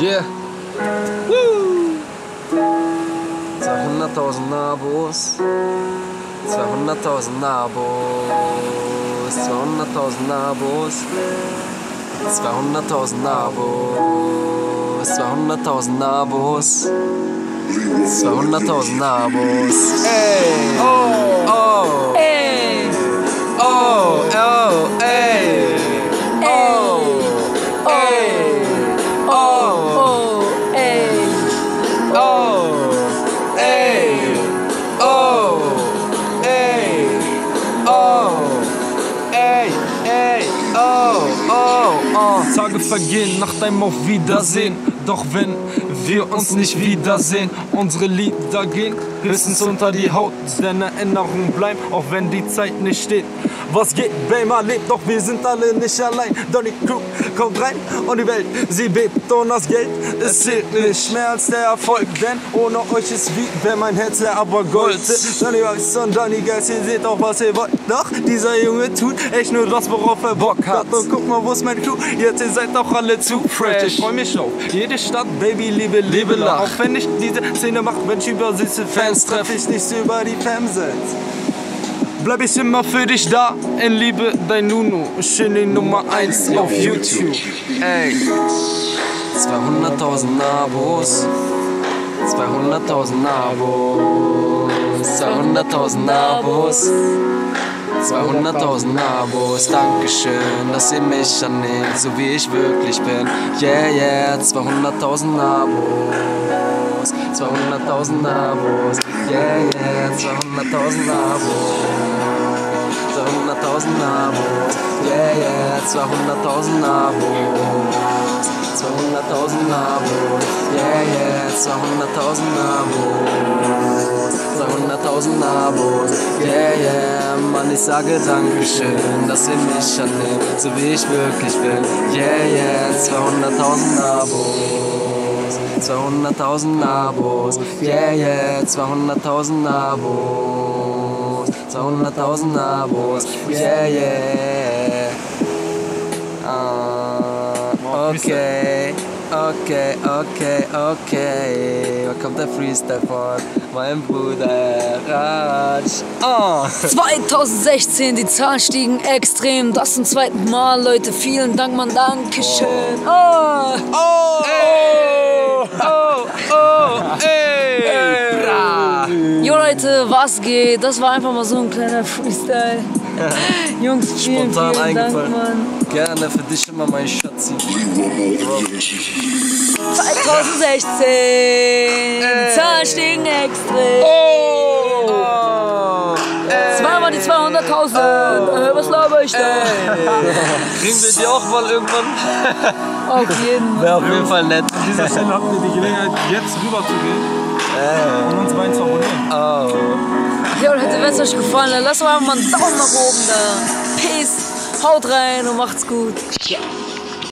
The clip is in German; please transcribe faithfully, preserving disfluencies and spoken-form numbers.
Yeah. Woo. zweihunderttausend Abos. zweihunderttausend Abos. zweihunderttausend Abos. zweihunderttausend Abos. zweihunderttausend Abos. zweihunderttausend Abos. Ey. Oh. Oh. Ey. Oh. Oh. Ey. Oh. Ey. Oh. Oh. Ey. Oh. Ey. Oh. Ey. Oh. Ey. Ey. Oh. Oh. Oh. Tage vergehen nach deinem Auf Wiedersehen. Doch wenn wir uns nicht wiedersehen, unsere Lieder gehen höchstens unter die Haut, denn Erinnerungen bleiben, auch wenn die Zeit nicht steht. Was geht, Bremer lebt, doch wir sind alle nicht allein. Donny Crew kommt rein und die Welt, sie bebt und das Geld, es zählt nicht mehr als der Erfolg. Denn ohne euch ist wie, wenn mein Herz leer, aber Gold. Donny Weiß und Donny Guys, ihr seht auch, was ihr wollt. Doch dieser Junge tut echt nur das, worauf er Bock hat. Und guck mal, wo ist mein Crew, jetzt ihr seid doch alle zu fresh. Ich freu mich auf jede Stadt, Baby, Liebe, Liebe, Lach. Auch wenn ich diese Szene mach, wenn ich über süße Fans treffe, ich nicht über die Femsets. Bleib ich immer für dich da, in Liebe, dein Nunu, Shinny Nummer eins auf YouTube. Ey. zweihunderttausend Abos. zweihunderttausend Abos. zweihunderttausend Abos. zweihunderttausend Abos. Dankeschön, dass ihr mich annehmt, so wie ich wirklich bin. Yeah, yeah. zweihunderttausend Abos. zweihunderttausend Abos. Yeah, yeah. zweihunderttausend Abos. zweihunderttausend Abos. Yeah, yeah. zweihunderttausend Abos. zweihunderttausend Abos. Yeah, yeah. zweihunderttausend Abos. zweihunderttausend Abos. Yeah, yeah. Mann, ich sage Dankeschön, dass ihr mich annehmt, so wie ich wirklich bin. Yeah, yeah. zweihunderttausend Abos. zweihunderttausend Abos. Yeah, yeah. zweihunderttausend Abos. zweihunderttausend Abos. Yeah, yeah. Ah, okay. Okay, okay, okay. Da kommt der Freestyle von meinem Bruder Raj. Oh. zweitausendsechzehn, die Zahlen stiegen extrem. Das zum zweiten Mal, Leute. Vielen Dank, Mann. Dankeschön. Oh. Oh. Ey. Oh. Oh. Ey. Ey. Bra. Jo, Leute, was geht? Das war einfach mal so ein kleiner Freestyle. Jungs, vielen, Spontan vielen Dank, eingefallen. Mann. Gerne für dich immer, mein Schatzi. zweitausendsechzehn, die Zahlen stiegen extrem. Oh. Oh. Zweimal die zweihunderttausend. Äh, was laber ich da? Kriegen wir die auch mal irgendwann? Auf jeden Fall. Wäre auf jeden Fall nett. An dieser Stelle habt ihr die Gelegenheit, jetzt rüber zu gehen und uns beiden zu abonnieren. Oh. Ja, Leute, wenn es euch gefallen hat, lasst doch einfach mal einen Daumen nach oben da. Peace, haut rein und macht's gut.